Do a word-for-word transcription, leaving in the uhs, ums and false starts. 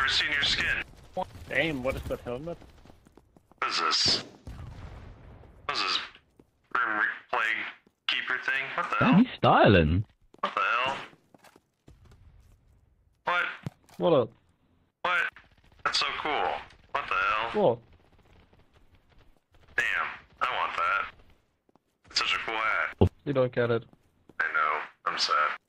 never seen your skin. Damn, what is that helmet? What is this? What is this? Grim Plague Keeper thing? What the Damn, hell? he's styling. What the hell? What? What up? What? That's so cool. What the hell? What? Damn, I want that. It's such a cool hat. You don't get it. I know. I'm sad.